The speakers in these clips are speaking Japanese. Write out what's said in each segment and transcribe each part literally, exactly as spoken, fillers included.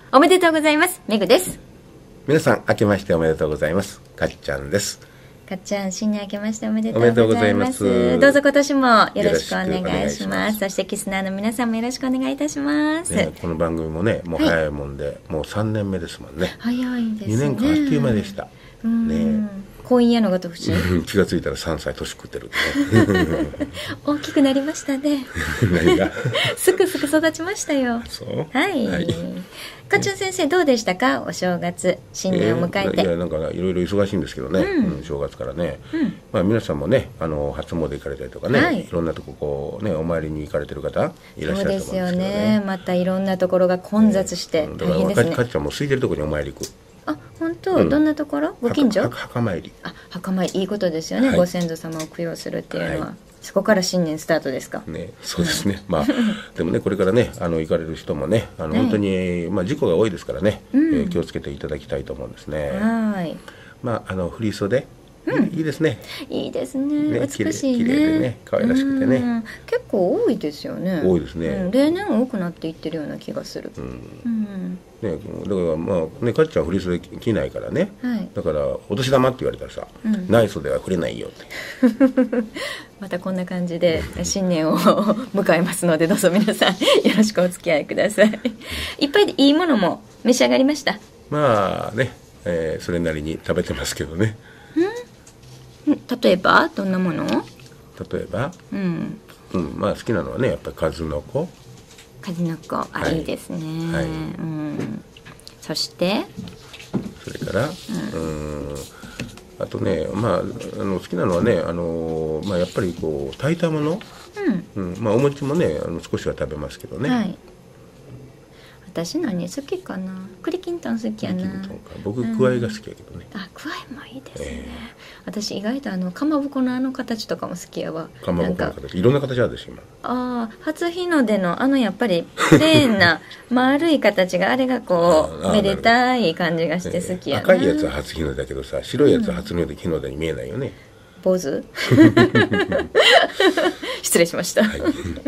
おめでとうございます。めぐです。 皆さん明けましておめでとうございます。かっちゃんです。 かっちゃん、新年明けましておめでとうございます。ますどうぞ今年もよろしくお願いします。そしてキスナーの皆さんもよろしくお願いいたします、 ね、この番組もねもう早いもんで、はい、もうさんねんめですもんね。 早いですね。 にねんかんあっという間でした。 ね、婚姻やのごと不思議気がついたらさんさい年食ってるね大きくなりましたね何がすくすく育ちましたよ。 そう、 はい、はい、かっちゃん先生どうでしたか、お正月新年を迎えて。 えー、いやなんかいろいろ忙しいんですけどね、うんうん、正月からね、うんまあ、皆さんもねあの初詣行かれたりとかね、はい、いろんなとここう、ね、お参りに行かれてる方いらっしゃると思うんですけどね。そうですよね。またいろんなところが混雑して大変ですね。 だからかっちゃんも空いてるところにお参り行く。 あ、本当、うん、どんなところ？ご近所？ 墓参り。 あ、墓参りいいことですよね、はい、ご先祖様を供養するっていうのは、はい、そこから新年スタートですかね。そうですね、うん、まあでもねこれからねあの行かれる人もねあの、はい、本当に、まあ、事故が多いですからね、うんえー、気をつけていただきたいと思うんですね。はい、まああの振り袖うん、いいですね。 いいですね。美しいね。 綺麗でね、可愛らしくてね。 結構多いですよね。 多いですね。 うん、例年多くなっていってるような気がする。うん。うん、 ね、だからまあねかっちゃん振り袖着ないからね。はい、だからお年玉って言われたらさ、うん、ない袖はくれないよって。 またこんな感じで新年を迎えますのでどうぞ皆さんよろしくお付き合いください。いっぱいでいいものも召し上がりました。 まあね、えー、それなりに食べてますけどね。 例えばどんなもの？例えば、うんうん、まあ好きなのはねやっぱり数の子。 数の子、あ、はい、いいですね、はい、うん、そしてそれから、うん、うんあとねまああの好きなのはねあの、まあ、やっぱりこう炊いたもの、うんうんまあ、お餅もねあの少しは食べますけどね、はい、 私何好きかな。栗きんとん好きやな。 僕くわいが好きやけどね、 うん、あ、くわいもいいですね、えー、私意外とあのかまぼこのあの形とかも好きやわ。 かまぼこの形いろんな形あるでしょ今。 ああ、初日の出のあのやっぱりプレーンな丸い形があれがこうめでたい感じがして好きやな、 えー、赤いやつは初日の出だけどさ白いやつは初日の出に見えないよね、 うん、坊主失礼しました、はい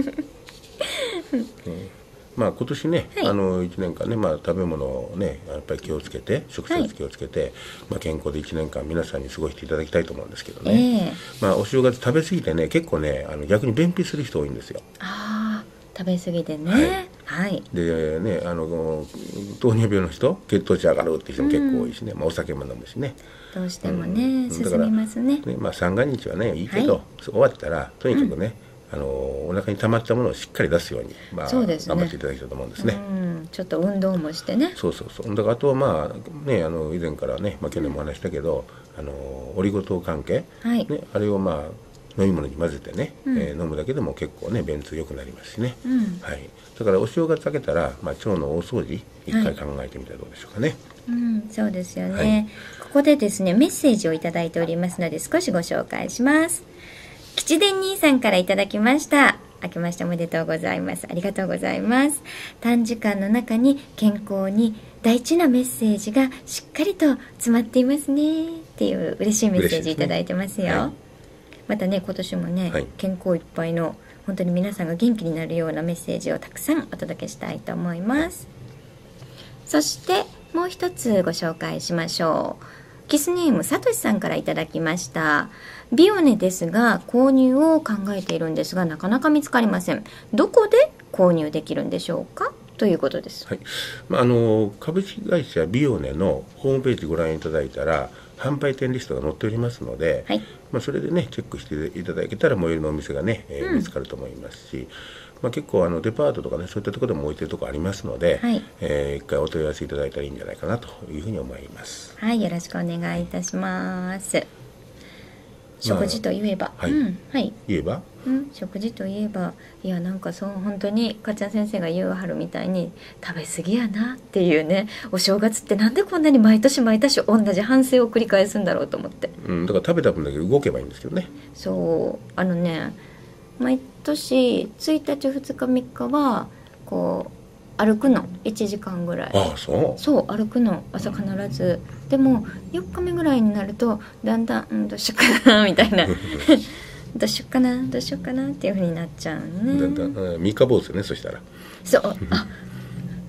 まあ、今年ね、はい、あのいちねんかんね、まあ、食べ物をねやっぱり気をつけて食生活気をつけて、はいまあ、健康でいちねんかん皆さんに過ごしていただきたいと思うんですけどね、えーまあ、お正月食べ過ぎてね結構ねあの逆に便秘する人多いんですよ。 ああ、食べ過ぎてね、はい、はい、でねあの糖尿病の人血糖値上がるっていう人も結構多いしね、うんまあ、お酒も飲むしねどうしてもね、うん、進みますね。 ね、まあ、三が日はねいいけど、はい、終わったらとにかくね、うん、あのお腹に溜まったものをしっかり出すように、まあ、そうですね、頑張っていただきたいと思うんですね、 うん、ちょっと運動もしてね。 そうそうそう。だからあとはまあねあの以前からね、まあ、去年も話したけど、うん、あのオリゴ糖関係、はいね、あれをまあ飲み物に混ぜてね、うんえー、飲むだけでも結構ね便通良くなりますしね、うんはい、だからお正月明けたら、まあ、腸の大掃除一回考えてみたらどうでしょうかね、はいうん、そうですよね、はい、ここでですねメッセージをいただいておりますので少しご紹介します。吉伝兄さんからいただきました。明けましておめでとうございます。ありがとうございます。短時間の中に健康に大事なメッセージがしっかりと詰まっていますねっていう嬉しいメッセージいただいてますよ、ねはい、またね今年もね、はい、健康いっぱいの本当に皆さんが元気になるようなメッセージをたくさんお届けしたいと思います。そしてもう一つご紹介しましょう。キスネームさとしさんからいただきました。ビオネですが購入を考えているんですがなかなか見つかりません。どこで購入できるんでしょうかということです、 はいまあ、あの株式会社ビオネのホームページご覧いただいたら販売店リストが載っておりますので、はいまあ、それでねチェックしていただけたら最寄りのお店がね、えーうん、見つかると思いますし、まあ、結構あのデパートとかねそういったところでも置いてるところありますので、はいえー、一回お問い合わせいただいたらいいんじゃないかなというふうに思います。 はい、よろしくお願いいたします。食事といえば、まあ、はい、うん、はい、 言えば、 うん、食事といえばいやなんかそう本当にかっちゃん先生が言うはるみたいに食べ過ぎやなっていうね。お正月ってなんでこんなに毎年毎年同じ反省を繰り返すんだろうと思って、 うん、だから食べた分だけ動けばいいんですけどね。 そうあのね毎年ついたちふつかみっかはこう歩くのいちじかんぐらい。 ああそうそう歩くの朝必ず、うん、でもよっかめぐらいになるとだんだん、うん、どうしようかなみたいなどうしようかなどうしようかなっていう風になっちゃうね。 だんだん三日坊主ねそしたら。 そうあ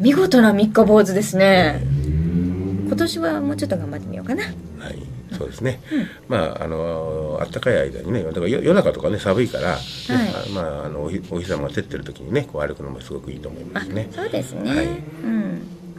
見事な三日坊主ですね。今年はもうちょっと頑張ってみようかな。 はい、そうですね、うん、まああのあったかい間にね、だから夜中とかね寒いから、ね、はい、まああのお日お日様が照ってる時にねこう歩くのもすごくいいと思いますね。 そうですね、はい、うん、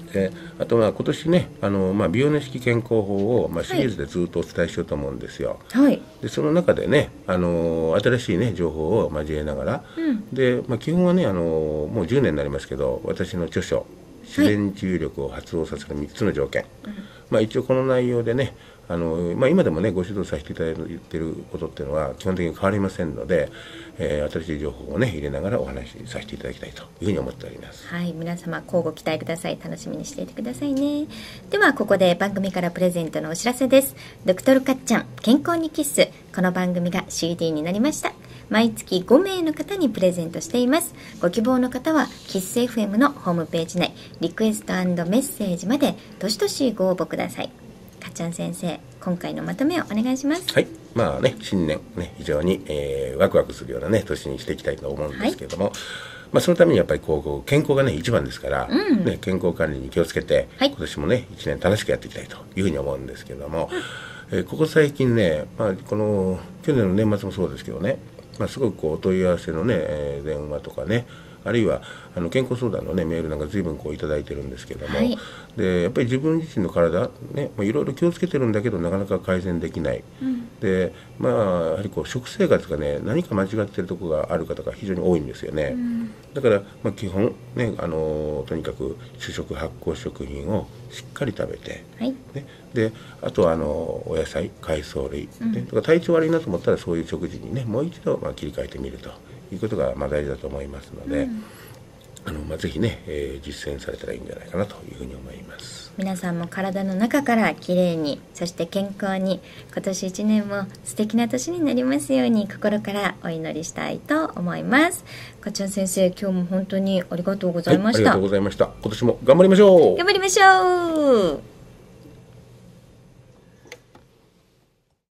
であとまあ今年ねあの、まあ、美容熱式健康法を、まあ、シリーズでずっとお伝えしようと思うんですよ。はい、でその中でねあの新しい、ね、情報を交えながら、うん、でまあ、基本はねあのもうじゅうねんになりますけど、私の著書「自然治癒力を発動させるみっつの条件」はい、まあ、一応この内容でねあの、まあ、今でもねご指導させていただいていることっていうのは基本的に変わりませんので、えー、新しい情報をね入れながらお話しさせていただきたいというふうに思っております。 はい、皆様交互期待ください。楽しみにしていてくださいね。ではここで番組からプレゼントのお知らせです。ドクトルかっちゃん健康にキッス、この番組が シーディー になりました。毎月ごめいの方にプレゼントしています。ご希望の方はキッス エフエム のホームページ内リクエスト&メッセージまでどしどしご応募ください。かっちゃん先生、今回のまとめをお願いします。 はい、まあね新年ね非常に、えー、ワクワクするようなね年にしていきたいと思うんですけれども、はい、まあ、そのためにやっぱりこう健康がね一番ですから、うん、ね、健康管理に気をつけて、はい、今年もねいちねん楽しくやっていきたいというふうに思うんですけれども、うん、えー、ここ最近ね、まあ、この去年の年末もそうですけどね、まあ、すごくこうお問い合わせのね、えー、電話とかね、あるいはあの健康相談の、ね、メールなんか随分こういただいてるんですけども、はい、でやっぱり自分自身の体、ね、まあ、いろいろ気をつけてるんだけどなかなか改善できない、うん、でまあ、やはりこう食生活がね何か間違ってるところがある方が非常に多いんですよね、うん、だから、まあ、基本、ね、あのとにかく主食発酵食品をしっかり食べて、はい、ね、であとはあのお野菜海藻類、うん、ね、だから体調悪いなと思ったらそういう食事にねもう一度まあ切り替えてみるということがまあ大事だと思いますので、うん、あのまあ、ぜひね、えー、実践されたらいいんじゃないかなというふうに思います。 皆さんも体の中からきれいに、そして健康に、今年いちねんも素敵な年になりますように心からお祈りしたいと思います。かっちゃん先生、今日も本当にありがとうございました。 はい、ありがとうございました。今年も頑張りましょう。 頑張りましょう。